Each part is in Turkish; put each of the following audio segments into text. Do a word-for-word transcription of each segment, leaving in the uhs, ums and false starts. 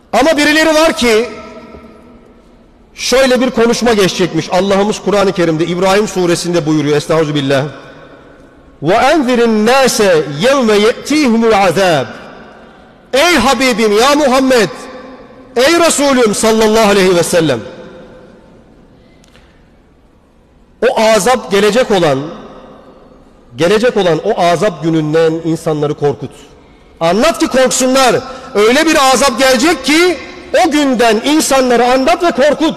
Ama birileri var ki şöyle bir konuşma geçecekmiş. Allah'ımız Kur'an-ı Kerim'de İbrahim suresinde buyuruyor. Estağfirullah. وَاَنْذِرِ النَّاسَ يَوْمَ يَأْتِيهُمُ الْعَذَابِ. Ey Habibim, ya Muhammed, ey Resulüm sallallahu aleyhi ve sellem, o azap gelecek olan gelecek olan o azap gününden insanları korkut. Anlat ki korksunlar. Öyle bir azap gelecek ki o günden insanları anlat ve korkut.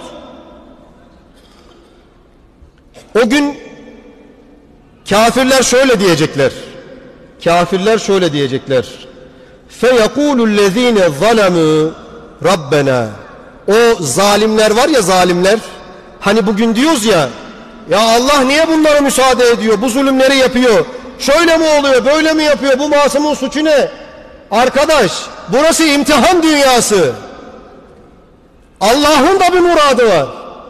O gün kafirler şöyle diyecekler. Kafirler şöyle diyecekler. فَيَقُولُ الَّذ۪ينَ ظَلَمُوا رَبَّنَا. O zalimler var ya, zalimler. Hani bugün diyoruz ya, ya Allah niye bunlara müsaade ediyor? Bu zulümleri yapıyor. Şöyle mi oluyor? Böyle mi yapıyor? Bu masumun suçu ne? Arkadaş, burası imtihan dünyası. Allah'ın da bir muradı var.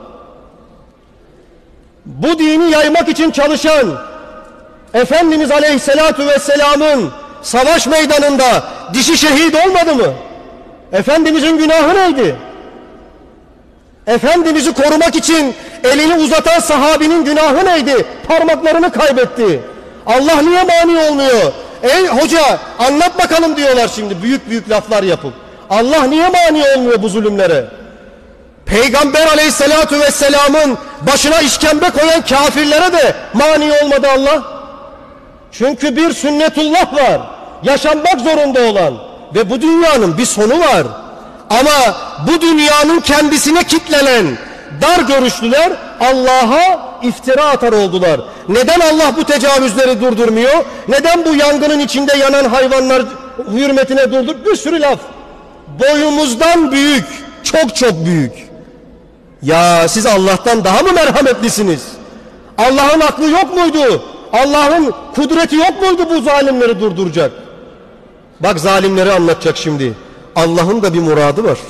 Bu dini yaymak için çalışan Efendimiz Aleyhisselatu Vesselam'ın savaş meydanında dişi şehit olmadı mı? Efendimizin günahı neydi? Efendimiz'i korumak için elini uzatan sahabinin günahı neydi? Parmaklarını kaybetti. Allah niye mani olmuyor? Ey hoca, anlat bakalım diyorlar şimdi büyük büyük laflar yapıp. Allah niye mani olmuyor bu zulümlere? Peygamber Aleyhisselatu Vesselam'ın başına işkembe koyan kafirlere de mani olmadı Allah. Çünkü bir sünnetullah var, yaşanmak zorunda olan ve bu dünyanın bir sonu var. Ama bu dünyanın kendisine kitlenen dar görüşlüler Allah'a iftira atar oldular. Neden Allah bu tecavüzleri durdurmuyor? Neden bu yangının içinde yanan hayvanlar hürmetine durdur? Bir sürü laf. Boyumuzdan büyük, çok çok büyük. Ya siz Allah'tan daha mı merhametlisiniz? Allah'ın aklı yok muydu? Allah'ın kudreti yok muydu bu zalimleri durduracak? Bak, zalimleri anlatacak şimdi. Allah'ın da bir muradı var.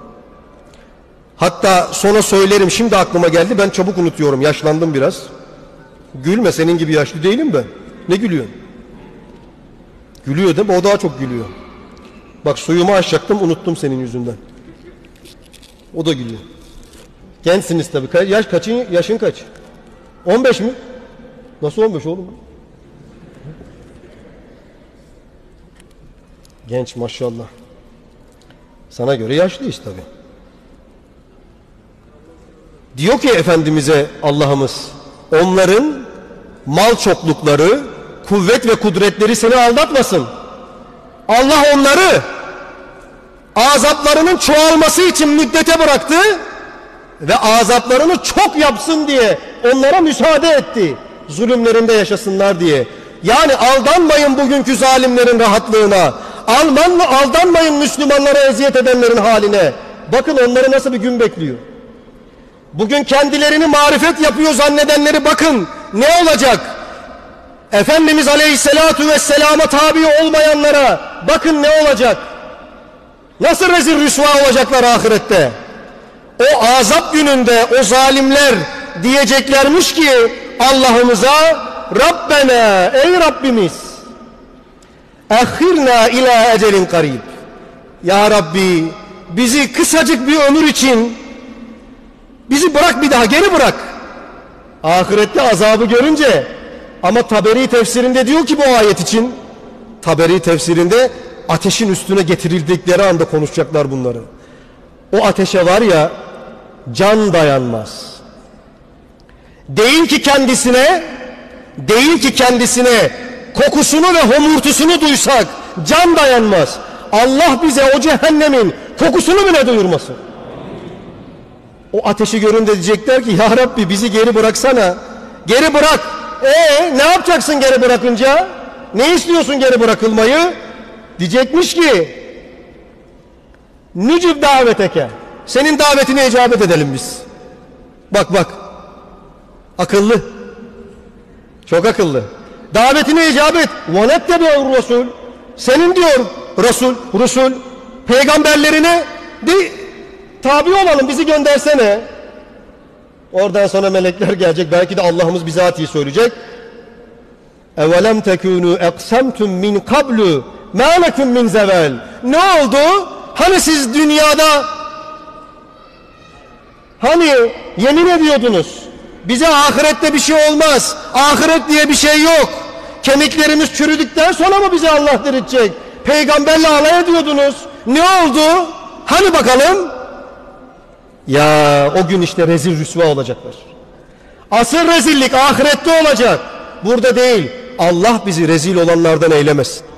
Hatta sonra söylerim, şimdi aklıma geldi, ben çabuk unutuyorum, yaşlandım biraz. Gülme, senin gibi yaşlı değilim ben. Ne gülüyorsun? Gülüyor değil mi? O daha çok gülüyor. Bak, suyumu açacaktım, unuttum senin yüzünden. O da gülüyor. Gençsiniz tabii. Yaş kaçın, yaşın kaç? on beş mi? Nasıl on beş oğlum? Genç maşallah. Sana göre yaşlıyız tabii. Diyor ki Efendimiz'e Allah'ımız, onların mal çoklukları, kuvvet ve kudretleri seni aldatmasın. Allah onları azaplarının çoğalması için müddete bıraktı ve azaplarını çok yapsın diye onlara müsaade etti. Zulümlerinde yaşasınlar diye. Yani aldanmayın bugünkü zalimlerin rahatlığına. Alman, aldanmayın Müslümanlara eziyet edenlerin haline. Bakın onları nasıl bir gün bekliyor. Bugün kendilerini marifet yapıyor zannedenleri bakın ne olacak? Efendimiz Aleyhisselatu Vesselam'a tabi olmayanlara bakın ne olacak? Nasıl rezil rüsva olacaklar ahirette? O azap gününde o zalimler diyeceklermiş ki Allah'ımıza, Rabbena, ey Rabbimiz, ahirna ila ecelin karib. Ya Rabbi, bizi kısacık bir ömür için bizi bırak, bir daha geri bırak. Ahirette azabı görünce. Ama Taberi tefsirinde diyor ki bu ayet için, Taberi tefsirinde ateşin üstüne getirildikleri anda konuşacaklar bunları. O ateşe var ya, can dayanmaz. Değil ki kendisine, değil ki kendisine kokusunu ve homurtusunu duysak can dayanmaz. Allah bize o cehennemin kokusunu bile duyurmasın. O ateşi görünce diyecekler ki ya Rabbi bizi geri bıraksana. Geri bırak. Ee, ne yapacaksın geri bırakınca? Ne istiyorsun geri bırakılmayı? Diyecekmiş ki Nicib daveteke. Senin davetine icabet edelim biz. Bak bak. Akıllı. Çok akıllı. Davetine icabet. Vanette bir Resul. Senin diyor Resul, Resul peygamberlerine de tabi olalım, bizi göndersene. Oradan sonra melekler gelecek. Belki de Allah'ımız bizatihi söyleyecek. Evelem tekunu eksemtum min kablu ma lekum min zeval. Ne oldu? Hani siz dünyada hani yemin ediyordunuz bize ahirette bir şey olmaz, ahiret diye bir şey yok, kemiklerimiz çürüdükten sonra mı bize Allah diriltecek? Peygamberle alay ediyordunuz. Ne oldu? Hani bakalım? Ya o gün işte rezil rüsva olacaklar. Asıl rezillik ahirette olacak. Burada değil. Allah bizi rezil olanlardan eylemesin.